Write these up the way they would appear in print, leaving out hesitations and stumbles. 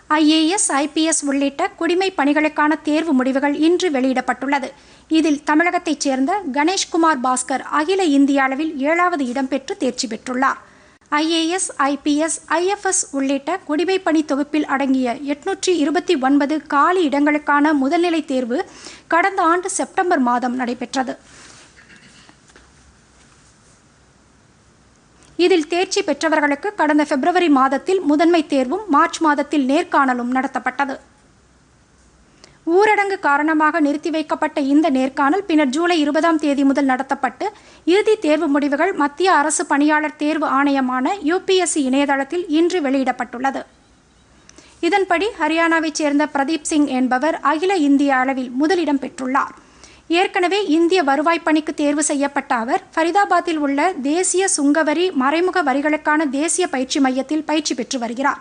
IAS, IPS உள்ளிட்ட குடிமை பணிகளுக்கான தேர்வு முடிவுகள் இன்று வெளியிடப்பட்டுள்ளது. இதில் தமிழகத்தைச் சேர்ந்த கணேஷ்குமார் பாஸ்கர் அகில இந்திய அளவில் 7வது இடம் பெற்று தேர்ச்சி பெற்றுள்ளார். IAS, IPS, IFS உள்ளிட்ட குடிமை பணி தொகுப்பில் அடங்கிய 829 காலி இடங்களுக்கான முதல்நிலை தேர்வு கடந்த ஆண்டு செப்டம்பர் மாதம் நடைபெற்றது. இதில் தேர்ச்சி பெற்றவர்களுக்கு கடந்த பிப்ரவரி மாதத்தில் முதன்மை தேர்வும் மார்ச் மாதத்தில் நேர்காணலும் நடத்தப்பட்டது. ஊரடங்கு காரணமாக நிறுத்தி வைக்கப்பட்ட இந்த நேர்காணல் பின்னர் ஜூலை 20ஆம் தேதி முதல் நடத்தப்பட்டு இறுதி தேர்வு முடிவுகள் மத்திய அரசு பணியாளர் தேர்வு ஆணையமான UPSC இணையதளத்தில் இன்று வெளியிடப்பட்டுள்ளது. இதன்படி ஹரியானாவைச் சேர்ந்த பிரதீப் சிங் என்பவர் அகில இந்திய அளவில் முதலிடம் பெற்றுள்ளார். ஏற்கனவே இந்திய வருவாய் பணிக்கு தேர்வு செய்யப்பட்ட அவர் ஃபரிதாபாத்தில் உள்ள தேசிய சுங்கவரி மறைமுக வரிகளுக்கான தேசிய பயிற்சி மையத்தில் பயிற்சி பெற்று வருகிறார்.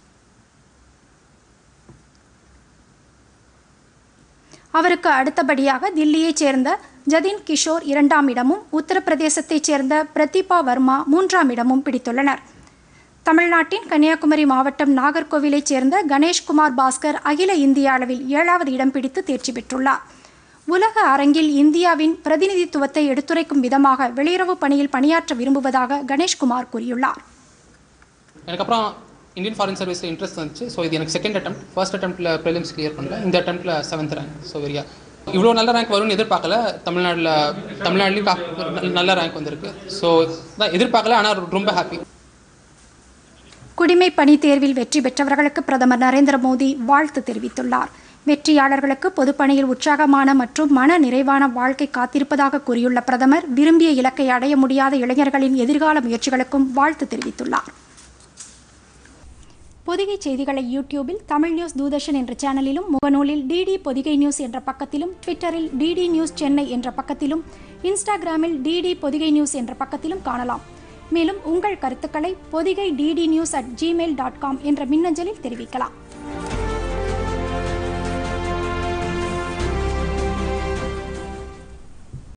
அவருக்கு அடுத்தபடியாக தில்லியைச் சேர்ந்த ஜதின் கிஷோர் 2ஆம் இடமும் உத்தரப்பிரதேசத்தைச் சேர்ந்த பிரதீபா வர்மா 3ஆம் இடமும் பிடித்துள்ளனர். தமிழ்நாட்டின் கன்னியாகுமரி மாவட்டம் நாகர்கோவிலைச் சேர்ந்த கணேஷ்குமார் பாஸ்கர் அகில இந்திய அளவில் 7வது இடம் பிடித்து தேர்ச்சி பெற்றுள்ளார். உலக அரங்கில் இந்தியாவின் பிரதிநிதித்துவத்தை எடுத்துரைக்கும் விதமாக வெளியுறவு பணியில் பணியாற்ற விரும்புவதாக கணேஷ்குமார் கூறியுள்ளார். எனக்கு அப்புறம் இந்தியன் ஃபாரின் சர்வீஸில் இன்ட்ரெஸ்ட் வந்துச்சு. ஸோ இது எனக்கு செகண்ட் அட்டெம்ப்ட். ஃபர்ஸ்ட் அட்டெம்ப்டில் ப்ரிலிம்ஸ் கிளியர் பண்ணல. இந்த அட்டெம்ப்டில் 7th ரேங்க். ஸோ வெரியா இவ்வளோ நல்ல ரேங்க் வரும்னு எதிர்பார்க்கல. தமிழ்நாட்டிலையும் நல்ல ரேங்க் வந்திருக்கு. ஸோ தான் எதிர்பார்க்கல, ஆனால் ரொம்ப ஹாப்பி. குடிமை பணி தேர்வில் வெற்றி பெற்றவர்களுக்கு பிரதமர் நரேந்திர மோடி வாழ்த்து தெரிவித்துள்ளார். வெற்றியாளர்களுக்கு பொதுப்பணியில் உற்சாகமான மற்றும் மன நிறைவான வாழ்க்கை காத்திருப்பதாக கூறியுள்ள பிரதமர் விரும்பிய இலக்கை அடைய முடியாத இளைஞர்களின் எதிர்கால முயற்சிகளுக்கும் வாழ்த்து தெரிவித்துள்ளார். பொதிகை செய்திகளை யூடியூபில் தமிழ் நியூஸ் தூர்தர்ஷன் என்ற சேனலிலும், முகநூலில் DD பொதிகை நியூஸ் என்ற பக்கத்திலும், ட்விட்டரில் DD நியூஸ் சென்னை என்ற பக்கத்திலும், இன்ஸ்டாகிராமில் DD பொதிகை நியூஸ் என்ற பக்கத்திலும் காணலாம். மேலும் உங்கள் கருத்துக்களை பொதிகை ddnews@gmail.com என்ற மின்னஞ்சலில் தெரிவிக்கலாம்.